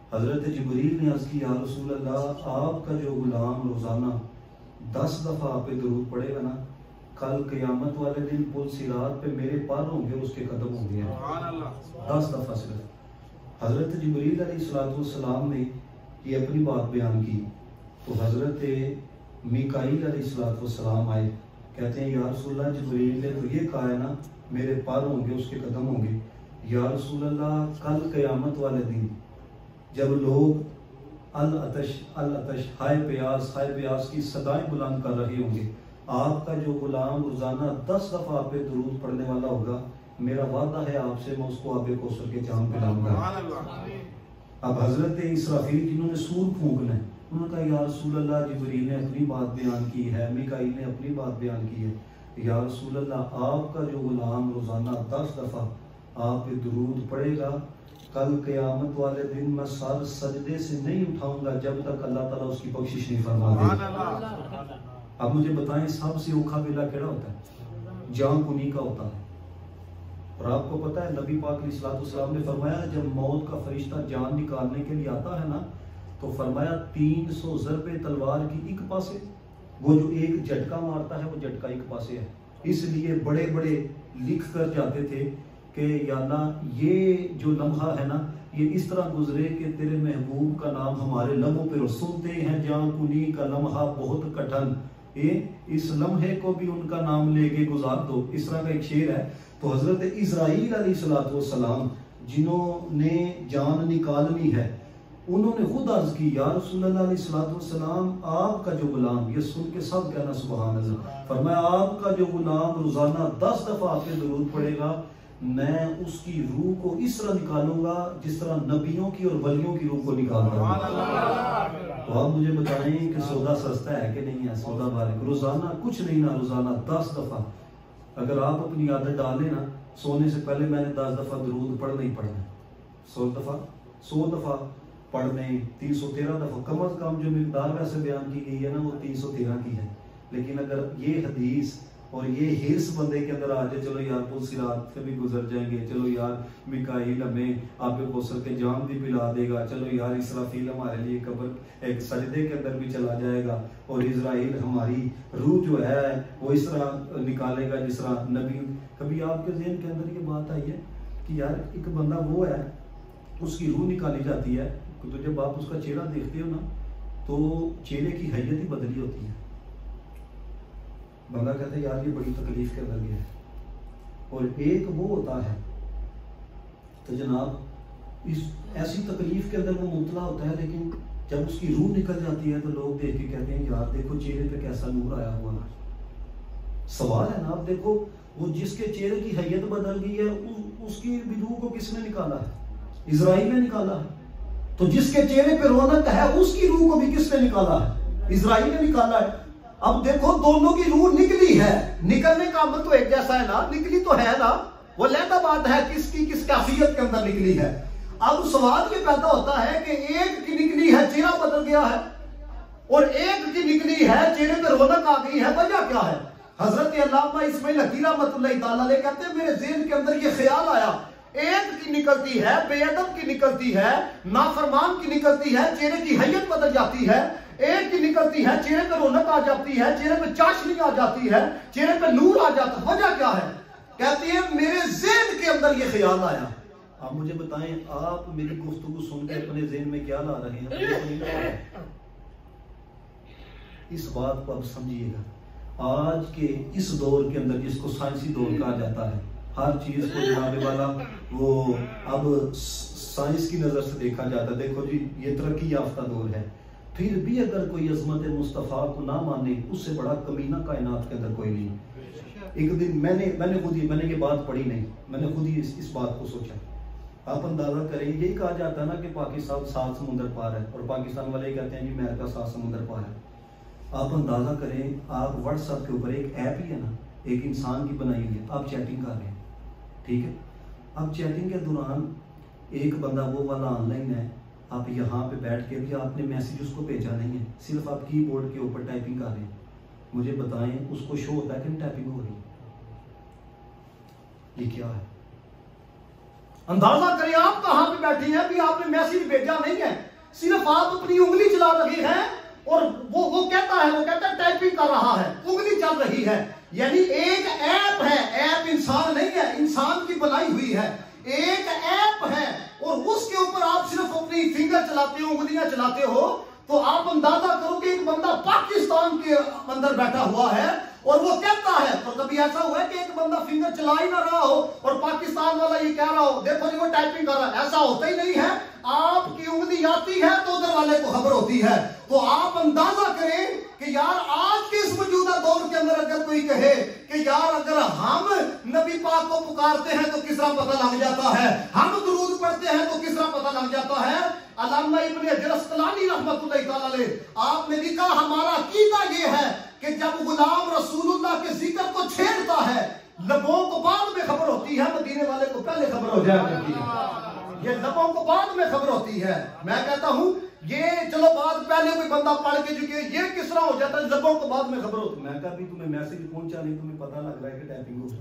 हज़रत जिब्रील ने अर्ज़ की, या रसूल अल्लाह, आपका जो गुलाम रोज़ाना 10 दफ़ा आप पे दुरूद पड़ेगा ना, कल क़यामत वाले दिन पुल सिरात पे मेरे पार होंगे, उसके कदम होंगे। 10 दफ़ा सिर्फ। हज़रत जिब्रील अलैहिस्सलाम ने ये अपनी बात बयान की तो हज़रत मीकाईल अलैहिस्सलाम आए, कहते हैं, या रसूल अल्लाह, जिब्रील ने तो ये कहा है ना मेरे पार होंगे, उसके कदम होंगे। या रसूल अल्लाह, कल क़यामत वाले दिन जब लोग अल अतश हाय प्यास की सदाएं बुलंद कर रहे होंगे, आपका जो गुलाम रोजाना 10 दफा आप पे दुरूद पढ़ने वाला होगा, मेरा वादा है आपसे, मैं उसको आबे कौसर के जाम पिलाऊंगा। अब हजरत इसराफील जिन्होंने सूर फूंकना है, उन्होंने कहा, या रसूल अल्लाह, जिब्रील ने अपनी बात बयान की है, मीकाईल ने अपनी बात बयान की है, या रसूल अल्लाह, आपका जो गुलाम रोजाना 10 दफा आप पे दुरूद पढ़ेगा, कल क़यामत वाले दिन मैं सर सजदे से नहीं उठाऊंगा जब तक अल्लाह ताला उसकी बख्शिश नहीं फरमा देगा। अब मुझे बताएं, सबसे औखा वेला केड़ा होता है? जान कुनी का होता है। और आपको पता है नबी पाक अलैहिस्सलाम ने फरमाया, जब मौत का फरिश्ता जान निकालने के लिए आता है ना, तो फरमाया 300 ज़रबे तलवार की एक पासे, वो जो एक झटका मारता है वो झटका एक पासे है। इसलिए बड़े बड़े लिख कर जाते थे कि या अल्लाह, ये जो लम्हा है ना, ये इस तरह गुजरे कि तेरे महबूब का नाम हमारे लबों पर, सुनते हैं जान कुनी का लम्हा बहुत कठिन, ये इस लम्हे को भी उनका नाम लेके गुजार दो। इस तरह का एक शेर है। तो हजरत इस्राईल अलैहिस्सलाम जिन्होंने जान निकालनी है, उन्होंने खुद अर्ज की, या रसूलुल्लाह अलैहिस्सलाम, आपका जो गुलाम, ये सुन के सब कहना सुभान अल्लाह, फरमाया आपका जो गुलाम रोजाना 10 दफा आप पे दुरूद पड़ेगा, मैं उसकी रूह को इस तरह निकालूंगा जिस तरह नबियों की और वलियों की रूह को निकालता हूं। तो आप मुझे बताएं कि सौदा सस्ता है कि नहीं है? सौदा बारीक, रोजाना कुछ नहीं ना, रोजाना 10 दफा अगर आप अपनी आदत डालें ना, सोने से पहले मैंने 10 दफा दुरूद पढ़ना ही पढ़ना, 100 दफा पढ़ने, 313 दफा कम अज कम जो मिकदार वैसे बयान की गई है ना, वो 313 की है। लेकिन अगर ये हदीस और ये हिर्स बंदे के अंदर आ जाए, चलो यार पुल सिरात से भी गुजर जाएंगे, चलो यार मिकाईल हमें आबे कौसर के जाम भी पिला देगा, चलो यार इसराफील हमारे लिए कब्र एक सजदे के अंदर भी चला जाएगा, और इजराइल हमारी रूह जो है वो इस तरह निकालेगा जिस तरह नबी। कभी आपके ज़हन के अंदर ये बात आई है कि यार एक बंदा वो है, उसकी रूह निकाली जाती है, तो जब आप उसका चेहरा देखते हो ना, तो चेहरे की हैयत ही बदली होती है। बंदा कहता है यार ये बड़ी तकलीफ के अंदर गया है। और एक वो होता है, तो जनाब इस ऐसी तकलीफ के अंदर वो मुबतला होता है, लेकिन जब उसकी रूह निकल जाती है तो लोग देख के कहते हैं यार देखो चेहरे पे कैसा नूर आया हुआ है। सवाल है ना, आप देखो वो जिसके चेहरे की हैयत बदल गई है, उसकी भी रूह को किसने निकाला है? इजराइल ने निकाला है। तो जिसके चेहरे पे रौनक है, उसकी रूह को भी किसने निकाला है? इजराइल ने निकाला है। अब देखो दोनों की रूह निकली है, निकलने का अमल तो एक जैसा है ना, निकली तो है ना, वो लहदा बात है किसकी किस कैफियत के अंदर निकली है। अब सवाल ये पैदा होता है कि एक की निकली है चेहरा बदल गया है, और एक की निकली है चेहरे पे रौनक आ गई है, वजह क्या है? हजरत अल्लामा इस्माइल हकीर रहमतुल्लाह ताला अलैह कहते हैं, मेरे ज़हन के अंदर ये ख्याल आया, एक की निकलती है, बेअदब की निकलती है, नाफरमान की निकलती है, चेहरे की हैयत बदल जाती है। एक की निकलती है, चेहरे पे रौनक आ जाती है, चेहरे पे चाशनी आ जाती है, चेहरे पे नूर आ जाता है, वजह क्या है? कहती है मेरे ज़हन के अंदर ये ख्याल आया। आप मुझे बताएं, आप मेरी गुफ्तगू सुन के अपने ज़हन में क्या ला रहे हैं? इस बात को अब समझिएगा। आज के इस दौर के अंदर, जिसको साइंसी दौर कहा जाता है, हर चीज को जनाने वाला वो अब साइंस की नजर से देखा जाता है। देखो जी ये तरक्की याफ्ता दौर है, फिर भी अगर कोई अजमत मुस्तफ़ा को ना माने, उससे बड़ा कमीना कायनात के अंदर कोई नहीं। एक दिन मैंने ये बात पढ़ी नहीं, मैंने खुद ही इस बात को सोचा। आप अंदाजा करें, यही कहा जाता है ना कि पाकिस्तान 7 समुंदर पार है, और पाकिस्तान वाले कहते हैं जी अमेरिका 7 समुंदर पार है। आप अंदाजा करें, आप व्हाट्सएप के ऊपर एक ऐप ही है ना, एक इंसान की बनाई हुई है, आप चैटिंग कर रहे हैं, ठीक है। अब चैटिंग के दौरान एक बंदा वो वाला ऑनलाइन है, आप यहाँ पे बैठ के भी आपने मैसेज उसको भेजा नहीं है, सिर्फ आप कीबोर्ड के ऊपर टाइपिंग कर रहे हैं। मुझे बताएं उसको शो होता है कि टाइपिंग हो रही है? ये क्या है? अंदाजा करें आप कहां पे बैठी हैं, भी आपने मैसेज भेजा नहीं है, सिर्फ आप अपनी उंगली चला रहे हैं और वो कहता है टाइपिंग कर रहा है, उंगली चल रही है। यानी एक ऐप है, ऐप इंसान नहीं है, इंसान की बनाई हुई है, एक ऐप है और उसके ऊपर आप सिर्फ अपनी फिंगर चलाते हो, उंगलियां चलाते हो। तो आप अंदाजा करो कि एक बंदा पाकिस्तान के अंदर बैठा हुआ है और वो कहता है, तो कभी ऐसा हुआ है कि एक बंदा फिंगर चला ही ना रहा हो और पाकिस्तान वाला ये कह रहा हो देखो जी वो टाइपिंग कर रहा है? ऐसा होता ही नहीं है। आपकी उंगली आती है तो उधर वाले को खबर होती है। तो आप अंदाजा करें कि यार आज के इस मौजूदा दौर के अंदर अगर कोई कहे कि यार अगर हम नबी पाक को पुकारते हैं तो किस तरह पता लग जाता है, हम दुरूद पढ़ते हैं तो किस तरह पता लग जाता है। अल्लामा इब्न हजर अस्कलानी रहमतुल्लाह तआला अलैह आपने लिखा हमारा अकीदा ये है कि जब गुलाम रसूलुल्लाह के जिक्र को छेड़ता है लबों को बाद में खबर होती है, मदीने वाले को पहले खबर हो जाया करती है। ये लबों को बाद में खबर होती है। मैं कहता हूं ये चलो बात पहले कोई बंदा पढ़ के चुके, ये किस तरह हो जाता है लबों को बाद में खबर होती है। मैं कहा तुम्हें मैसेज पहुंचा नहीं, तुम्हें पता लग रहा है कि टाइपिंग हो।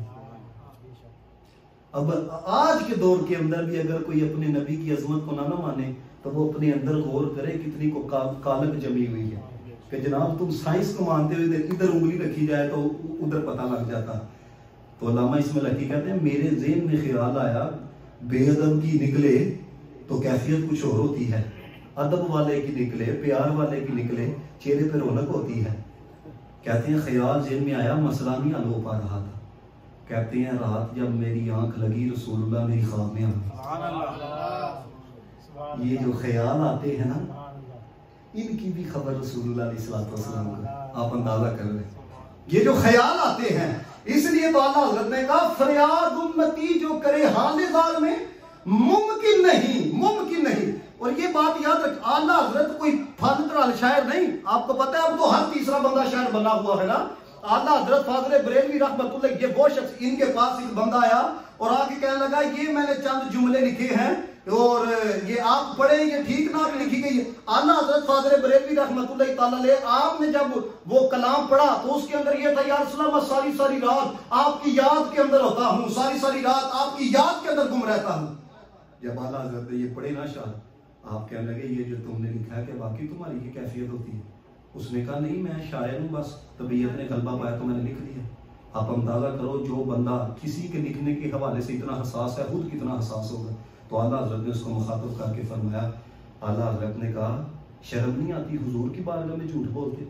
अब आज के दौर के अंदर भी अगर कोई अपने नबी की अजमत को ना माने तो वो अपने अंदर गौर करे कितनी को कालक जमी हुई है कि जनाब तुम साइंस को मानते हुए इधर उंगली रखी जाए तो उधर पता लग जाता। तो अल्लामा इसमें लकी कहते हैं मेरे ज़हन में ख्याल आया बेअदब की निकले तो कैफियत कुछ और होती है, अदब वाले की निकले, प्यार वाले की निकले, चेहरे पे रौनक होती है। कहते हैं ख्याल ज़हन में आया मसला नहीं हल हो पा रहा था। कहते हैं रात जब मेरी आंख लगी रसूलुल्लाह मेरी ख्वाब में आ गए। ये जो ख्याल आते हैं ना इनकी भी खबर रसूलुल्लाह अलैहि वसल्लम को आप अंदाजा कर रहे हैं। ये जो ख्याल आते हैं इसलिए तो अल्लाह हज़रत ने कहा फरियाद उम्मती जो करे हाल में मुमकिन नहीं। और ये बात याद रख, आला हज़रत कोई फादर शायर नहीं, आपको पता है अब तो हर तीसरा बंदा शायर बना हुआ है ना। आला हज़रत फादर बरेलवी रहमतुल्लाह, ये वो शख्स, इनके पास एक बंदा आया और आके कहने लगा ये मैंने चंद जुमले लिखे हैं और ये आप पढ़े, ये ठीक ना भी लिखी गई है। आला हज़रत फादर बरेलवी रहमतुल्लाह तआला अलैह आपने जब वो कलाम पढ़ा तो उसके अंदर ये था या रसूल अल्लाह मैं सारी रात आपकी याद के अंदर होता हूँ, सारी रात आपकी याद के अंदर गुम रहता हूँ। जब आला हज़रत ने ये पढ़े ना शाह, आप कहने लगे ये जो तुमने लिखा है कि वाकई तुम्हारी ये कैफियत होती है? उसने कहा नहीं मैं शायर हूँ, बस तबीयत ने गलबा पाया तो मैंने लिख दिया। आप अंदाजा करो जो बंदा किसी के लिखने के हवाले से इतना हसास है खुद कितना हसास होगा। तो आला हज़रत ने उसको मुखातब करके फरमाया, आला हज़रत ने कहा शर्म नहीं आती हुजूर की बारगाह में झूठ बोलते?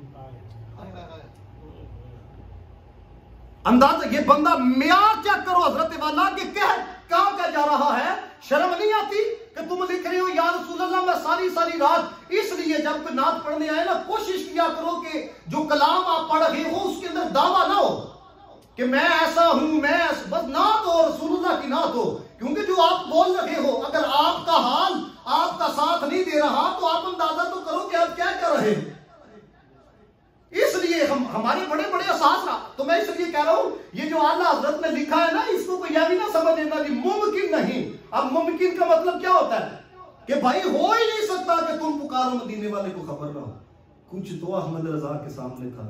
अंदाजा ये बंदा म्यार चेक करो हजरत वाला के क्या जा रहा है। शर्म नहीं आती कि तुम लिख रहे हो या रसूल अल्लाह मैं सारी रात। इसलिए जब कोई नात पढ़ने आए ना कोशिश किया करो कि जो कलाम आप पढ़ रहे हो उसके अंदर दावा ना हो कि मैं ऐसा हूं, मैं बस नात हो रसूलुल्लाह की नात हो। क्योंकि जो आप बोल रहे हो अगर आपका हाल आपका साथ नहीं दे रहा तो आप अंदाजा तो करो कि आप क्या कर रहे हैं। इसलिए हमारे बड़े एहसास रहा। तो मैं इसलिए कह रहा हूं ये जो आला हज़रत ने लिखा है ना इसको कोई यह भी ना समझ लेना कि मुमकिन नहीं। अब मुमकिन का मतलब क्या होता है कि भाई हो ही नहीं सकता कि तुम पुकारो मदीने वाले को खबर ना हो। कुछ तो अहमद रजा के सामने था।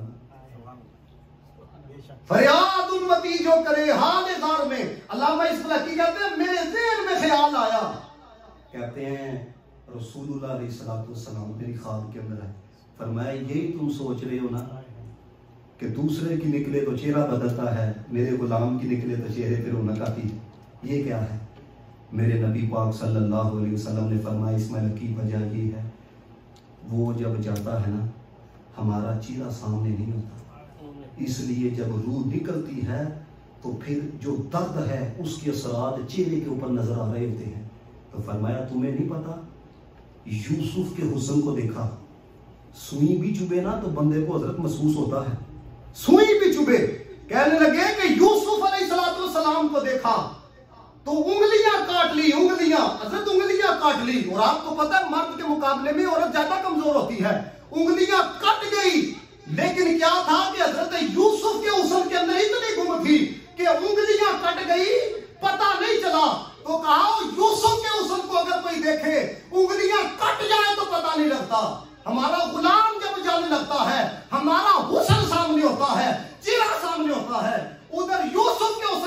फरियाद उम्मती जो करे हाल में, अल्लामा इस्माइल की कहते हैं मेरे ज़हन में ख्याल आया, कहते हैं रसूलुल्लाह अलैहि वसल्लम मेरी ख्वाब के अंदर है। फरमाया यही तुम सोच रहे हो ना कि दूसरे की निकले तो चेहरा बदलता है, मेरे गुलाम की निकले तो चेहरे पे रौनक आती है। ये क्या है? मेरे नबी पाक सल्लल्लाहु अलैहि वसल्लम ने फरमाया इसमें की वजह ये है वो जब जाता है ना हमारा चेहरा सामने नहीं होता, इसलिए जब रूह निकलती है तो फिर जो दर्द है उसके असरात चेहरे के ऊपर नजर आ रहे होते हैं। तो फरमाया तुम्हें नहीं पता यूसुफ के हुस्न को देखा, सुई भी चुभे ना तो बंदे को हजरत महसूस होता है। सुई भी चुभे, कहने लगे कि यूसुफ अलैहिस्सलाम को देखा तो उंगलियां काट ली, हजरत उंगलियां काट ली। और आपको पता है मर्द के मुकाबले में औरत ज्यादा कमजोर होती है। उंगलियां कट गई, लेकिन क्या था कि हजरत यूसुफ के हुस्न के अंदर इतनी गुम थी कि उंगलियां कट गई पता नहीं चला। तो कहा यूसुफ के हुस्न को अगर कोई देखे उंगलियां कट जाए तो पता नहीं लगता। हमारा गुलाम जब जाने लगता है हमारा हुस्न सामने होता है, चेहरा सामने होता है। उधर यूसुफ के हुस्न को देखा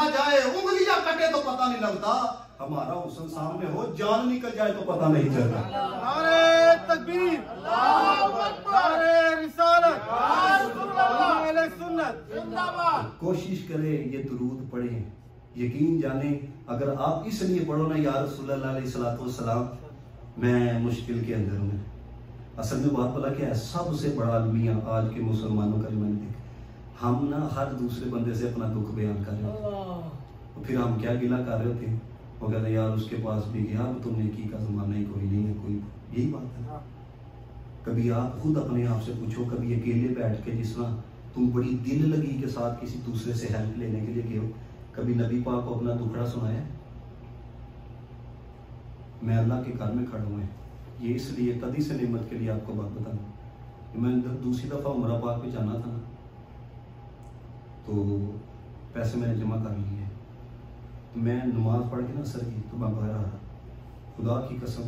देखा जाए, उंगलियां कटे तो पता नहीं लगता, हमारा हुस्न सामने हो, जान निकल जाए तो पता नहीं चलता। नारे तकबीर, अल्लाहू अकबर, नारे रिसालत, अहले सुन्नत जिंदाबाद। कोशिश करें ये दुरूद पढ़ें, यकीन जाने अगर आप इसलिए पढ़ो ना, या रसूलुल्लाह अलैहि सलाम मैं मुश्किल के अंदर हूँ। असल में बात बोला क्या है, सबसे बड़ा अलमिया आज के मुसलमानों का जो मैंने देखा, हम ना हर दूसरे बंदे से अपना दुख बयान कर रहे होते, तो फिर हम क्या गिला कर रहे होते, वो कहते यार उसके पास भी गया, तो नेकी का जमाना ही कोई नहीं है, कोई यही बात है। कभी आप खुद अपने आप से पूछो, कभी अकेले बैठ के जिस तरह तुम बड़ी दिल लगी के साथ किसी दूसरे से हेल्प लेने के लिए गए हो, कभी नबी पाक को अपना दुखड़ा सुनाया? मैं अल्लाह के घर में खड़ा हुआ है, ये इसलिए कदी से नेमत के लिए आपको बात बताऊँ, मैं दूसरी दफ़ा उमरा पाक पे जाना था ना, तो पैसे मैंने जमा कर लिए, तो मैं नमाज पढ़ के ना असर की, तो मैं बाहर आ रहा, खुदा की कसम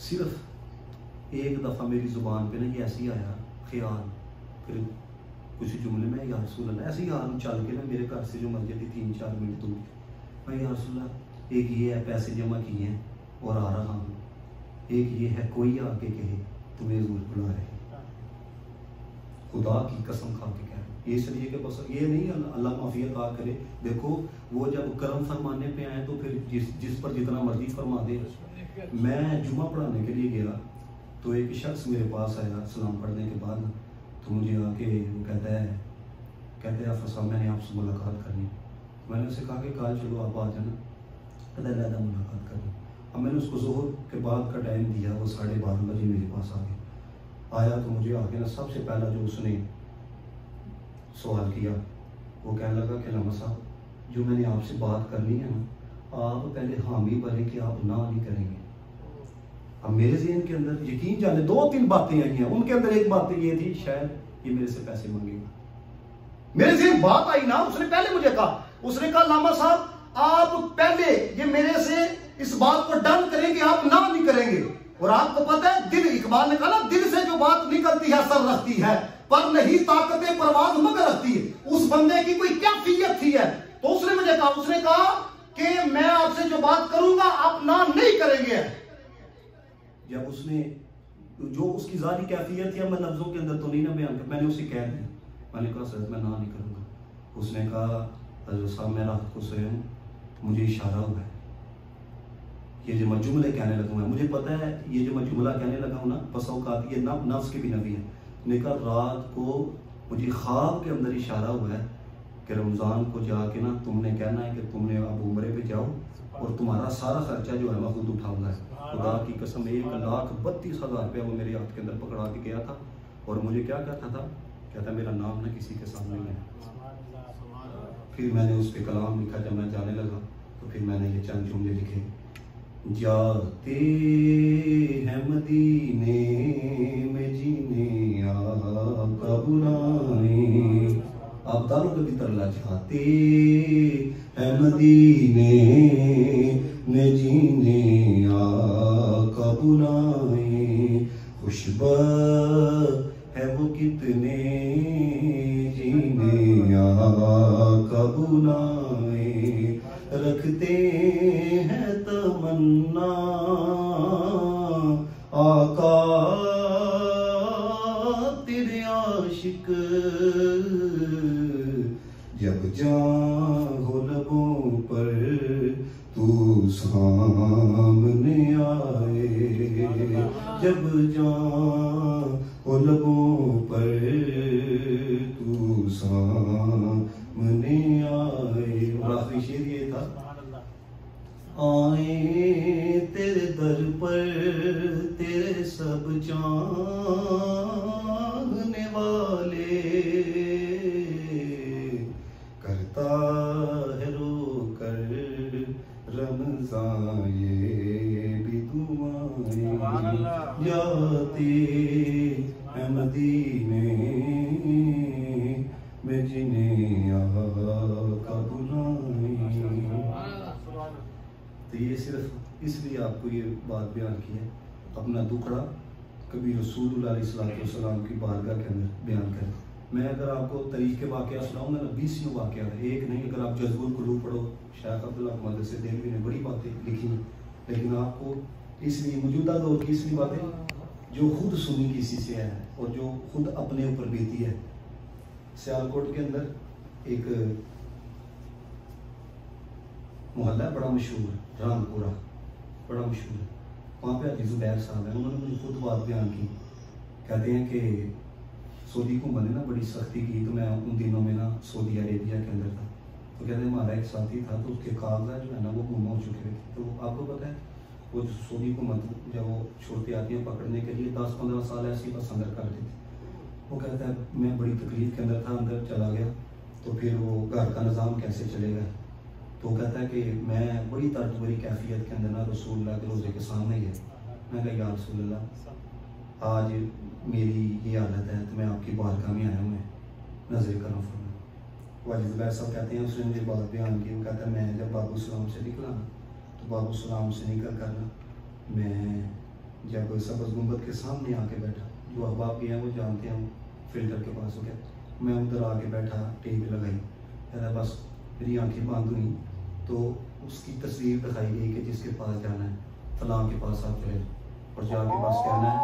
सिर्फ एक दफ़ा मेरी ज़ुबान पे ना ये ऐसे ही आया ख्याल, फिर कुछ जुमले में या रसूल अल्लाह ऐसे ही आलू चल के ना, मेरे घर से जो मस्जिद थी 3-4 मिनट दूर, मैं या रसूल अल्लाह एक ये है पैसे जमा किए हैं और आ रहा हूँ, एक ये है कोई आके कहे तुम्हें ज़रूर बुला रहे, खुदा की कसम खा के कह रहे, इसलिए कि बस ये नहीं अल्लाह माफी अता करे। देखो वो जब करम फरमाने पे आए तो फिर जिस पर जितना मर्जी फरमा दे। मैं जुमा पढ़ाने के लिए गया तो एक शख्स मेरे पास आया सलाम पढ़ने के बाद, तो मुझे आके वो कहते हैं आफर साहब मैंने आपसे मुलाकात करनी। मैंने उससे कहा कि कल चलो आप आ जाना, कहता लहदा मुलाकात करनी। अब मैंने उसको ज़ोहर के बाद का टाइम दिया, वो 12:30 बजे मेरे पास आया तो मुझे आके ना सबसे पहला जो उसने सवाल किया वो कहने लगा कि लम्हा साहब जो मैंने आपसे बात करनी है ना, आप पहले हामी भरें कि आप ना नहीं करेंगे। अब मेरे ज़हन के अंदर यकीन जाने 2-3 बातें आई हैं, उनके अंदर एक बात ये थी शायद ये मेरे से पैसे मांगेगा। मेरे ज़हन बात आई ना, उसने पहले मुझे कहा, उसने कहा लामा साहब आप पहले ये मेरे से इस बात को डन करें कि आप ना नहीं करेंगे। और आपको पता है दिल, इकबाल ने कहा ना, दिल से जो बात निकलती है सर रखती है, पर नहीं ताकतें परवाज़ मगर रखती है। उस बंदे की कोई क्या फियत थी है, तो उसने मुझे कहा, उसने कहा कि मैं आपसे जो बात करूंगा आप ना नहीं करेंगे। जब उसने जो उसकी जारी कैफियत है, मैं लफ्जों के अंदर तो नहीं ना बयान कर, मैंने उसे कह दिया, मैंने कहा सर मैं ना नहीं करूंगा। उसने कहा हज़रत साहब मैं रात को सोया हूँ, मुझे इशारा हुआ है, ये जो मैं जुमले कहने लगूंगा, मुझे पता है ये जो मैं जुमला कहने लगा हूँ ना, बस औकात ये नफ्स के भी नबी है। उसने कहा रात को मुझे ख्वाब के अंदर इशारा हुआ है कि रमज़ान को जाके ना तुमने कहना है कि तुमने अब उम्रे पे जाओ और तुम्हारा सारा खर्चा जो है मैं खुद उठाऊंगा। खुदा की कसम 1,32,000 रुपया वो मेरे हाथ के अंदर पकड़ा के गया था। और मुझे क्या कहता था, कहता मेरा नाम ना किसी के सामने है। फिर मैंने उस पर कलाम लिखा, जब मैं जाने लगा तो फिर मैंने ये चंद जुमले लिखे, जाते हैं मदीने में जीने आका बुलाए। आप दारों के भी तरला, जाते हैं मदीने में जीने आका बुलाए। खुशबख्त है वो कितने जीने आका बुलाए। रखते हैं तमन्ना आका तेरे आशिक, जब जान हो लबों पर तू सामने आए। जब जान हो लबों पर तू सामने आए। और आखिरी शेर ये था, आए तेरे दर पर तेरे सब चाहने वाले। करता है रो कर रमज़ान ये भी दुआएं। जाते हैं मदीने में जिन्हें आका बुलाए। तो ये सिर्फ इसलिए आपको ये बात बयान की है, अपना दुखड़ा कभी रसूलुल्लाह अलैहि सल्लल्लाहु अलैहि वसल्लम की बारगाह के अंदर बयान करें। मैं अगर आपको तारीख के वाक़या सुनाऊंगा ना 20 वाक़या है, एक नहीं। अगर आप जज़्बुल कुलूब पढ़ो, शेख अब्दुल्ला अहमद से देलवी ने बड़ी बातें लिखी हैं, लेकिन आपको इसलिए मौजूदा दौर की इसलिए बातें जो खुद सुनी किसी से है और जो खुद अपने ऊपर बीती है। सियालकोट के अंदर एक मोहल्ला बड़ा मशहूर, रामपुरा, बड़ा मशहूर है। वहाँ पे हाजी ज़ुबैर साहब हैं, उन्होंने मुझे खुद बात बयान की। कहते हैं कि सऊदी हुकूमत ने ना बड़ी सख्ती की, तो मैं उन दिनों में ना सऊदी अरेबिया के अंदर था। तो कहते हैं हमारा एक साथी था, तो उसके कागजात जो है ना वो गुम हो चुके थे। तो आपको पता है वो जो सऊदी हुकूमत जब वो छोड़ते आती है पकड़ने के लिए 10-15 साल ऐसे बस अंदर कर देते। वो कहता है मैं बड़ी तकलीफ के अंदर था, अंदर चला गया, तो फिर वो घर का निज़ाम कैसे चलेगा। तो कहता है कि मैं बड़ी तर्जबरी कैफियत के अंदर ना रसूलुल्लाह के रोज़े के सामने गया। मैं कहा या रसूलुल्लाह आज मेरी ये हालत है, तो मैं आपकी बारगाह में आया हूँ, मैं नजर करम फरमा। वाजिद भाई साहब कहते हैं उसने मुझे बात बयान की। वो कहता है मैं जब बाबू सलाम से निकला ना, तो बाबू सलाम से निकल कर ना मैं जब सब्ज़ गुंबद के सामने आके बैठा, जो अहबाब भी हैं वो जानते हैं, फिल्टर के पास हो गया, मैं उधर आके बैठा, टेक लगाई, कहता बस मेरी आंखें बंद हुई तो उसकी तस्वीर दिखाई गई कि जिसके पास जाना है फलां के पास आप चले और जाके बस कहना है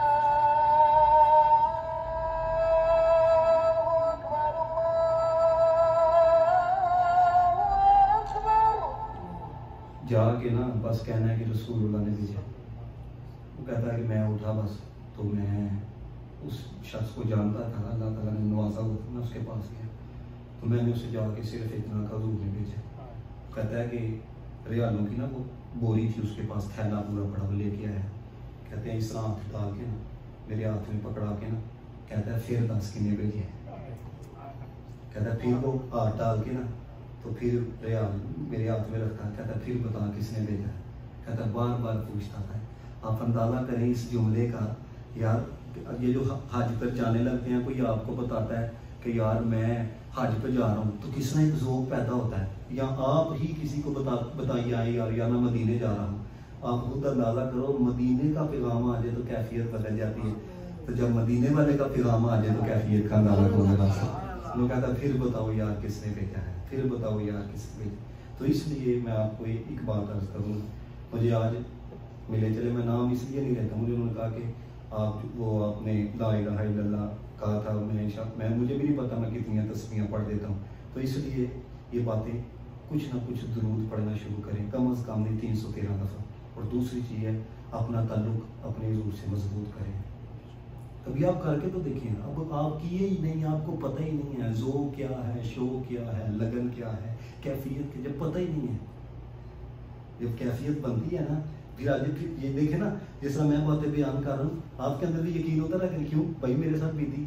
जाके ना बस कहना है कि रसूलुल्लाह ने भेजा। वो कहता है कि मैं उठा बस, तो मैं उस शख्स को जानता था, अल्लाह ताला ने नवाजा हुआ था, मैं उसके पास गया, तो मैंने उसे जाके सिर्फ इतना का हुजूर ने भेजा। कहता है कि रियालों की ना वो बोरी थी उसके पास, थैला पूरा पड़ा वो लेके आया। कहते हैं इस तरह हाथ डाल के ना मेरे हाथ में पकड़ा के ना, कहता है फिर 10 किन्ने भेजे। कहता है फिर वो हाथ डाल के ना तो फिर रियाल मेरे हाथ में रखता, कहता है फिर बता किसने भेजा। कहता है बार बार पूछता था। आप अंदाजा करें इस जुमले का, यार ये जो हज पर जाने लगते हैं, कोई आपको बताता है कि यार मैं हज पे जा रहा हूँ, तो किस में एक ज़ौक़ पैदा होता है, या आप ही किसी को बताइए आए यार या मैं मदीने जा रहा हूँ। आप खुद अंदाजा करो, मदीने का पैगाम आ जाए तो कैफियत बदल जाती है, तो जब मदीने वाले का पैगाम आ जाए तो कैफियत का अंदाजा कौन लगा सकता। वो कहता फिर बताओ यार किसने भेजा है, फिर बताओ यार किसने भेजा। तो इसलिए मैं आपको एक बात अर्ज करूँगा, मुझे आज मिले चले, मैं नाम इसलिए नहीं रहता, मुझे उन्होंने कहा कि आप वो आपने ला इलाहा इल्लल्लाह कहा था, मैं मुझे भी नहीं पता मैं कितनी तस्बीहां पढ़ देता हूँ। तो इसलिए ये बातें कुछ ना कुछ दुरूद पढ़ना शुरू करें, कम अज़ कम नहीं 313 दफ़ा। और दूसरी चीज़ है अपना ताल्लुक अपने हुजूर से मजबूत करें। कभी आप करके तो देखिए, अब आप किए ही नहीं, आपको पता ही नहीं है ज़ौक़ क्या है, शौक़ क्या है, लगन क्या है, कैफियत की जब पता ही नहीं है, जब कैफियत बनती है ना, फिर आज ये देखे ना, जिस तरह मैं बातें बयान कर रहा हूँ, आपके अंदर भी यकीन होता है कि क्यों भाई मेरे साथ बीती।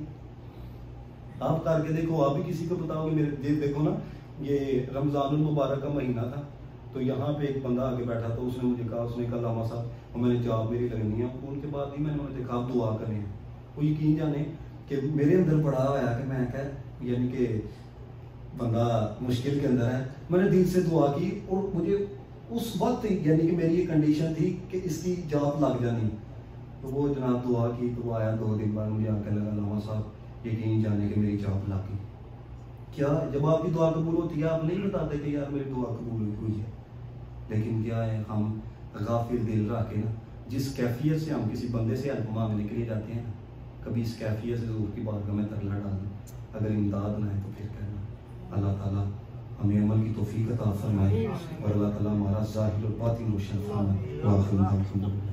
आप करके देखो, आप भी किसी को बताओगे। मेरे देखो ना, ये रमज़ानुल मुबारक का महीना था, तो यहाँ पे एक बंदा आगे बैठा था, उसने मुझे कहा, उसने कहा लामा साहब और मैंने जॉब मेरी लगनी है। उनके बाद ही मैंने देखा आप दुआ करें, वो यकीन जाने कि मेरे अंदर पड़ा हुआ है कि मैं कह यानी कि बंदा मुश्किल के अंदर है। मैंने दिल से दुआ की और मुझे उस वक्त यानी कि मेरी ये कंडीशन थी कि इसकी जॉब लग जानी। तो वो जनाब दुआ की, तो वो आया 2 दिन बाद मुझे आके लगा लामा साहब यकीन जाने कि मेरी जॉब लग गई। क्या जब आपकी दुआ कबूल होती है आप नहीं बताते कि यार मेरी दुआ कबूल हुई है, लेकिन क्या है हम गाफिल दिल रख के ना, जिस कैफियत से हम किसी बंदे से हेल्प मांगने के लिए जाते हैं, कभी इस कैफियत से ज़रूर की बारगाह में तरला डालना, अगर इमदाद ना है तो फिर कहना। अल्लाह ताला हमें अमल की तौफीक अता फरमाए और अल्लाह ताला हमारा ज़ाहिर और बातिन रोशन फरमाए।